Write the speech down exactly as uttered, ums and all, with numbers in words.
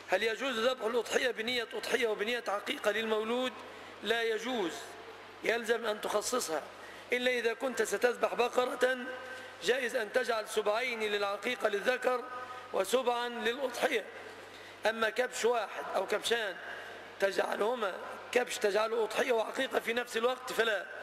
هل يجوز ذبح الأضحية بنية أضحية وبنية عقيقة للمولود؟ لا يجوز، يلزم أن تخصصها، إلا إذا كنت ستذبح بقرة جائز أن تجعل سبعين للعقيقة للذكر وسبعا للأضحية. أما كبش واحد أو كبشان تجعلهما كبش تجعله أضحية وعقيقة في نفس الوقت فلا.